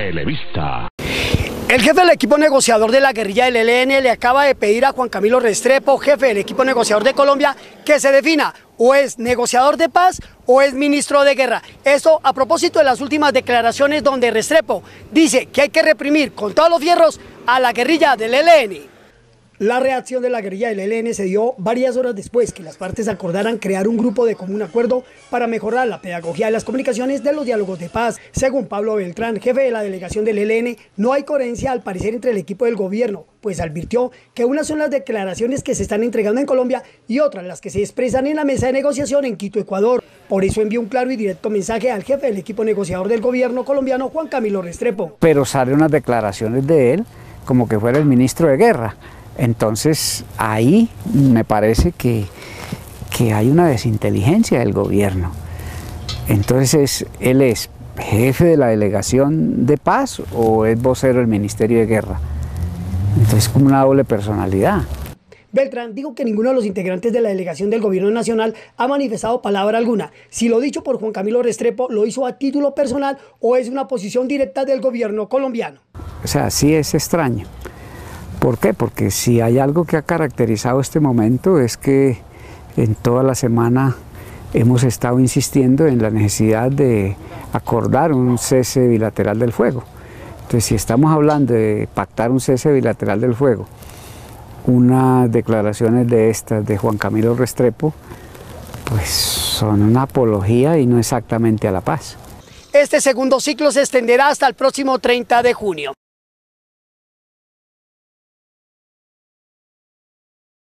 Televista. El jefe del equipo negociador de la guerrilla del ELN le acaba de pedir a Juan Camilo Restrepo, jefe del equipo negociador de Colombia, que se defina o es negociador de paz o es ministro de guerra. Esto a propósito de las últimas declaraciones donde Restrepo dice que hay que reprimir con todos los fierros a la guerrilla del ELN. La reacción de la guerrilla del ELN se dio varias horas después que las partes acordaran crear un grupo de común acuerdo para mejorar la pedagogía de las comunicaciones de los diálogos de paz. Según Pablo Beltrán, jefe de la delegación del ELN, no hay coherencia al parecer entre el equipo del gobierno, pues advirtió que unas son las declaraciones que se están entregando en Colombia y otras las que se expresan en la mesa de negociación en Quito, Ecuador. Por eso envió un claro y directo mensaje al jefe del equipo negociador del gobierno colombiano, Juan Camilo Restrepo. Pero salen unas declaraciones de él como que fuera el ministro de guerra. Entonces ahí me parece que hay una desinteligencia del gobierno. Entonces, ¿él es jefe de la delegación de paz o es vocero del Ministerio de Guerra? Entonces, como una doble personalidad. Beltrán dijo que ninguno de los integrantes de la delegación del gobierno nacional ha manifestado palabra alguna. Si lo dicho por Juan Camilo Restrepo lo hizo a título personal o es una posición directa del gobierno colombiano. O sea, sí es extraño. ¿Por qué? Porque si hay algo que ha caracterizado este momento es que en toda la semana hemos estado insistiendo en la necesidad de acordar un cese bilateral del fuego. Entonces, si estamos hablando de pactar un cese bilateral del fuego, unas declaraciones de estas de Juan Camilo Restrepo, pues son una apología y no exactamente a la paz. Este segundo ciclo se extenderá hasta el próximo 30 de junio.